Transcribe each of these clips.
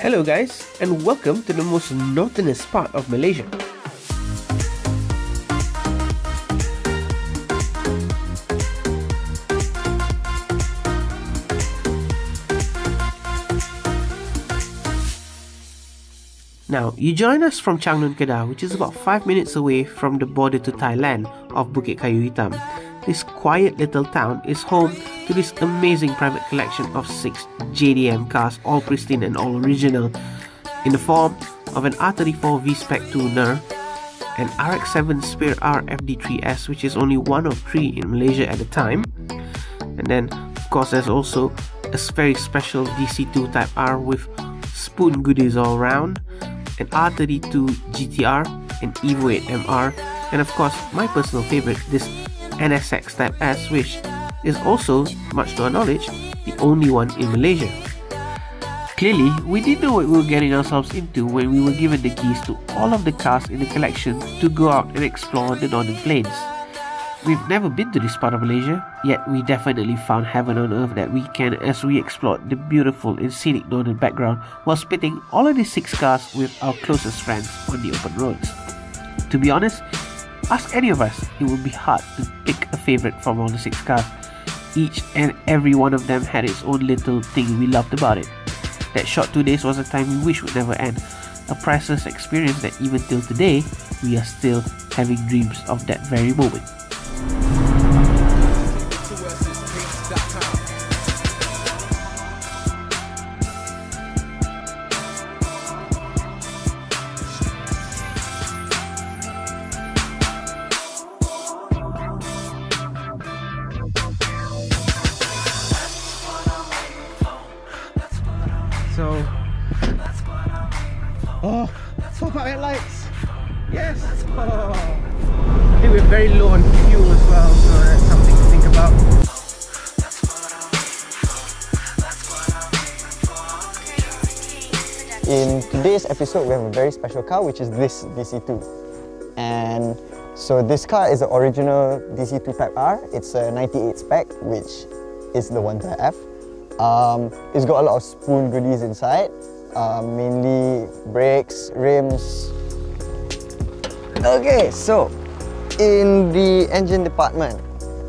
Hello guys, and welcome to the most northernest part of Malaysia. Now, you join us from Changnun Kedah, which is about 5 minutes away from the border to Thailand of Bukit Kayu Hitam. This quiet little town is home to this amazing private collection of 6 JDM cars, all pristine and all original, in the form of an R34 V-Spec tuner, an RX-7 Spare R FD3S, which is only one of 3 in Malaysia at the time, and then of course there's also a very special DC2 Type-R with spoon goodies all around, an R32 GTR, an Evo 8 MR, and of course my personal favorite, this NSX Type S, which is also, much to our knowledge, the only one in Malaysia. Clearly, we didn't know what we were getting ourselves into when we were given the keys to all of the cars in the collection to go out and explore the northern plains. We've never been to this part of Malaysia, yet we definitely found heaven on earth that weekend as we explored the beautiful and scenic northern background while spitting all of these 6 cars with our closest friends on the open roads. To be honest, ask any of us, it would be hard to pick a favorite from all the 6 cars. Each and every one of them had its own little thing we loved about it. That short 2 days was a time we wish would never end. A priceless experience that even till today, we are still having dreams of that very moment. So, pop-up headlights! Yes! Oh. I think we're very low on fuel as well, so that's something to think about. In today's episode, we have a very special car, which is this DC2. And so this car is the original DC2 Type-R. It's a 98 spec, which is the one that I have. It's got a lot of spoon goodies inside, mainly brakes, rims. Okay, so in the engine department,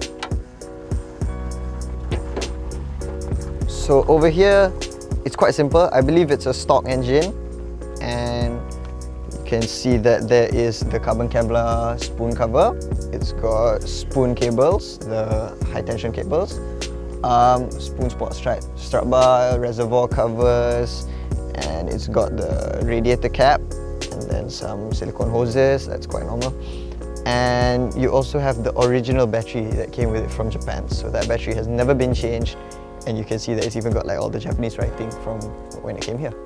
so over here it's quite simple. I believe it's a stock engine, and you can see that there is the carbon Kevlar spoon cover. It's got spoon cables, the high tension cables, spoon sport strut bar, reservoir covers, and it's got the radiator cap and then some silicone hoses. That's quite normal. And you also have the original battery that came with it from Japan, so that battery has never been changed, and you can see that it's even got like all the Japanese writing from when it came here.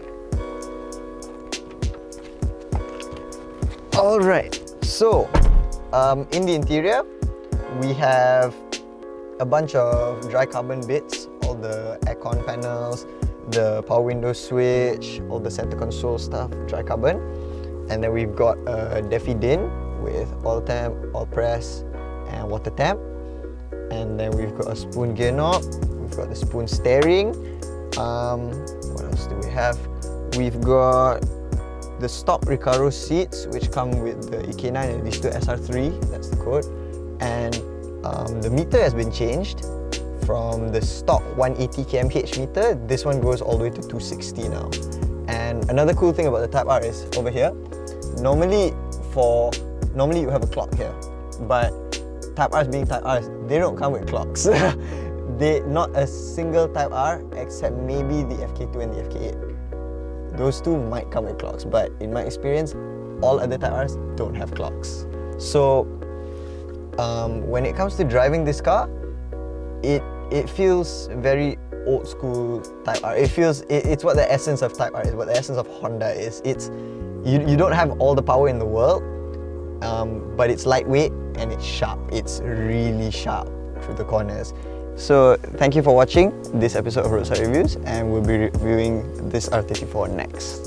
Alright, so in the interior we have a bunch of dry carbon bits, all the aircon panels, the power window switch, all the center console stuff, dry carbon. And then we've got a Defi din with oil temp, oil press, and water temp. And then we've got a spoon gear knob, we've got the spoon steering. What else do we have? We've got the stock Recaro seats, which come with the EK9 and DC2 SR3, that's the code. And the meter has been changed from the stock 180 kmh meter. This one goes all the way to 260 now. And another cool thing about the Type-R is over here. Normally you have a clock here, but Type-Rs being Type-Rs, they don't come with clocks. Not a single Type-R except maybe the FK2 and the FK8. Those two might come with clocks, but in my experience, all other Type-Rs don't have clocks. So when it comes to driving this car, it feels very old school Type-R. It's what the essence of Type-R is, what the essence of Honda is. You don't have all the power in the world, but it's lightweight and it's sharp. It's really sharp through the corners. So thank you for watching this episode of Roadside Reviews, and we'll be reviewing this R34 next.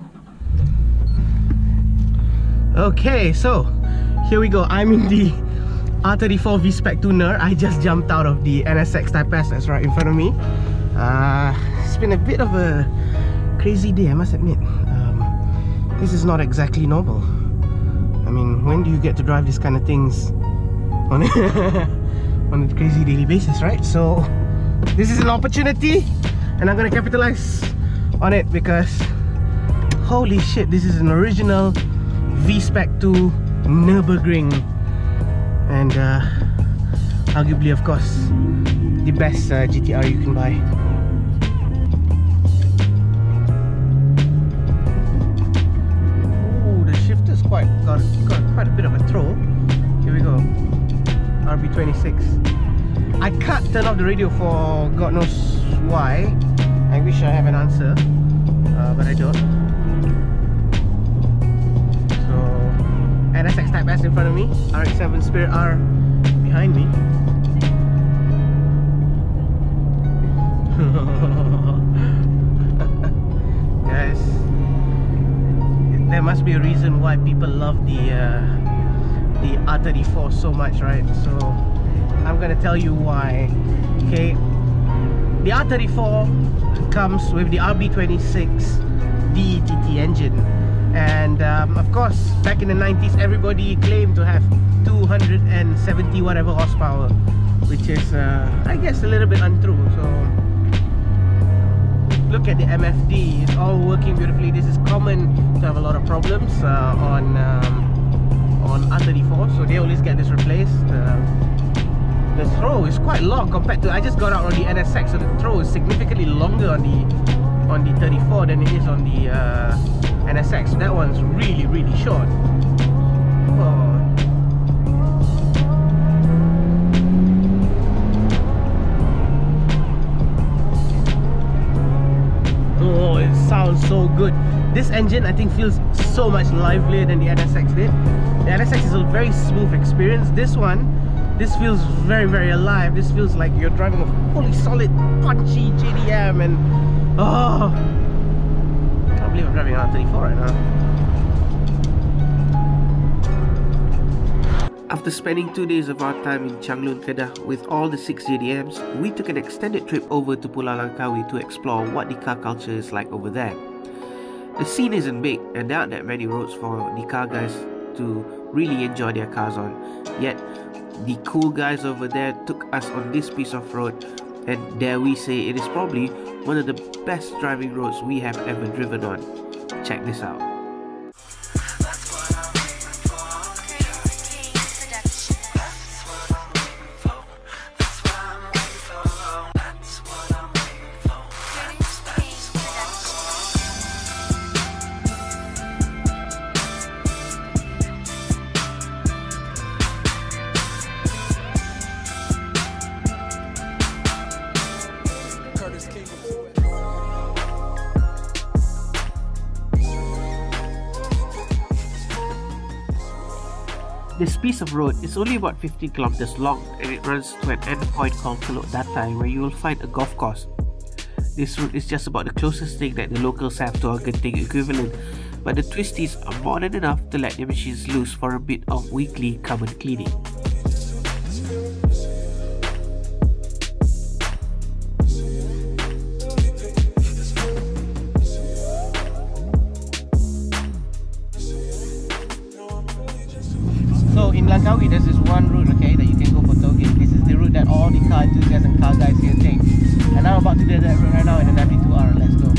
Okay, so here we go. I'm in the R34 V-Spec tuner. I just jumped out of the NSX Type-S that's right in front of me. It's been a bit of a crazy day, I must admit. This is not exactly normal. I mean, when do you get to drive these kind of things on a crazy daily basis, right? So this is an opportunity and I'm gonna capitalize on it because holy shit, this is an original V-Spec 2 Nürburgring, and arguably, of course, the best GTR you can buy. Ooh, the shifter's got quite a bit of a throw. Here we go. RB26. I can't turn off the radio for God knows why. I wish I have an answer, but I don't. So NSX Type-S in front of me, RX-7 Spirit R behind me. Guys, there must be a reason why people love the R34 so much, right? So I'm gonna tell you why. Okay, the R34 comes with the RB26 DETT engine, and of course, back in the 90s, everybody claimed to have 270 whatever horsepower, which is I guess a little bit untrue. So look at the MFD, it's all working beautifully. This is common to have a lot of problems on R34, so they always get this replaced. The throw is quite long compared to, I just got out on the NSX, so the throw is significantly longer on the 34 than it is on the NSX. So that one's really short. Oh, it sounds so good. This engine I think feels so much livelier than the NSX did. The NSX is a very smooth experience. This feels very alive. This feels like you're driving a fully solid, punchy JDM, and oh, I can't believe I'm driving an R34 right now. After spending 2 days of our time in Changlun, Kedah with all the 6 JDMs, we took an extended trip over to Pulau Langkawi to explore what the car culture is like over there. The scene isn't big and there aren't that many roads for the car guys to really enjoy their cars on. Yet, the cool guys over there took us on this piece of road, and dare we say it is probably one of the best driving roads we have ever driven on. Check this out. This piece of road is only about 15 kilometers long, and it runs to an endpoint called Teluk Datai, where you will find a golf course. This route is just about the closest thing that the locals have to our Genting equivalent, but the twisties are more than enough to let their machines loose for a bit of weekly carbon cleaning. So in Langkawi, there's this one route, okay, that you can go for tailgate. This is the route that all the car enthusiasts and car guys here take. And I'm about to do that route right now in an MD2R. Let's go.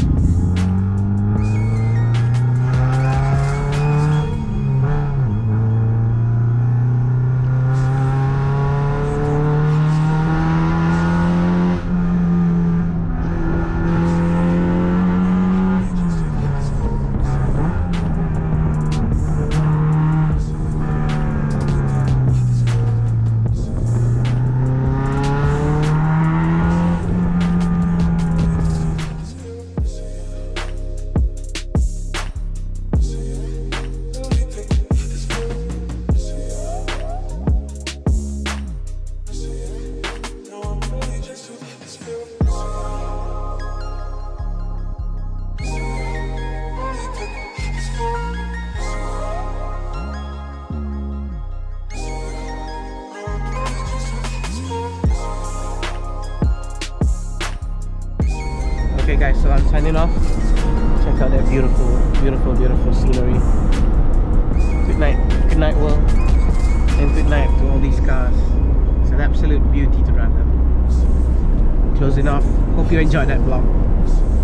Okay guys, so I'm signing off. Check out that beautiful, beautiful, beautiful scenery. Good night world, and good night to all these cars. It's an absolute beauty to run them. Closing off. Hope you enjoyed that vlog.